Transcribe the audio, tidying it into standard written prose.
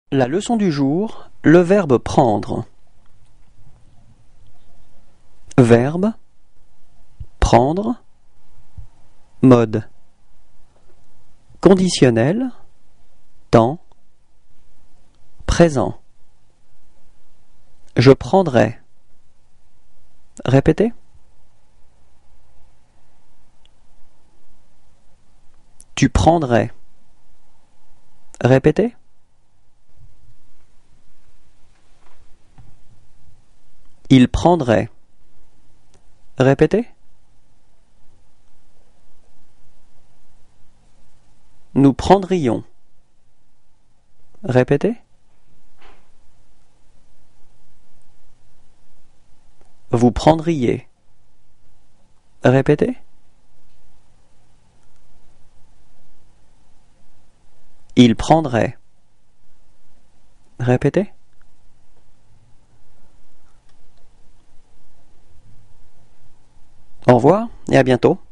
La leçon du jour, le verbe prendre. Verbe, prendre, mode. Conditionnel, temps, présent. Je prendrai. Répétez. Tu prendrais. Répétez. Il prendrait. Répétez. Nous prendrions. Répétez. Vous prendriez. Répétez. Il prendrait. Répétez. Au revoir et à bientôt.